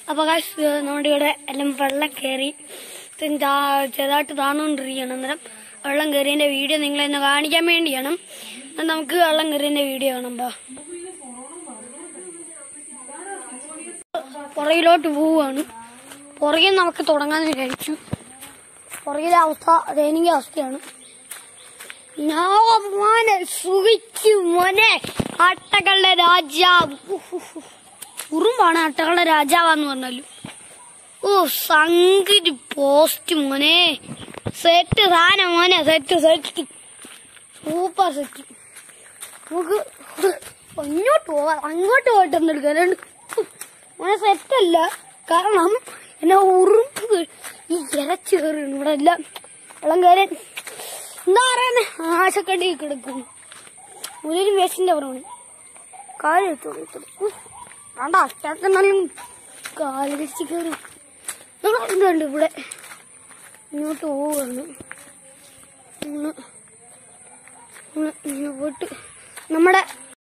അപ്പൊ നമ്മുടെ ഇവിടെ എല്ലാം വെള്ളം കയറി ചെറുതായിട്ട് താണുകൊണ്ടിരിക്കുകയാണ്. അന്നേരം വെള്ളം കയറിയതിന്റെ വീഡിയോ നിങ്ങളെ ഒന്ന് കാണിക്കാൻ വേണ്ടിയാണ്. നമുക്ക് വെള്ളം കയറിയതിന്റെ വീഡിയോ കാണുമ്പോ പുറകിലോട്ട് പോവുകയാണ്. പുറകെ നമുക്ക് തുടങ്ങാന്ന് വിചാരിച്ചു. പുറകിലെ അവസ്ഥ ദയനീയ അവസ്ഥയാണ്. മോനെ സുഖിച്ചു മോനെ, അട്ടകളുടെ രാജാവ്. ഉറുമ്പാണ് അട്ടകളുടെ രാജാവാന്ന് പറഞ്ഞാലും. ഓ സംഗതി പോസ്റ്റ് മോനെ, സെറ്റ് സാധനം മോനെ, സെറ്റ് സൂപ്പർ സെറ്റ്. നമുക്ക് ഇങ്ങോട്ട് പോവാം, അങ്ങോട്ട് പോയിട്ടൊന്നും എടുക്കാൻ മോനെ സെറ്റല്ല. കാരണം എന്നെ ഉറുമ്പ് ഈ ഇരച്ചു കയറിയാണ്. ഇവിടെ എല്ലാം വെള്ളം കയറാൻ എന്താ പറയുന്നേ, ആശക്കടി കിടക്കുന്നു. ഒരു വേസ്റ്റിന്റെ പുറമാണ് കാല് വേണ്ട അറ്റാക്കെന്നാലും കാല് വെച്ച് കയറി. എന്തുണ്ട് ഇവിടെ ഇങ്ങോട്ട് പോവുകയാണ്. പോയിട്ട് നമ്മുടെ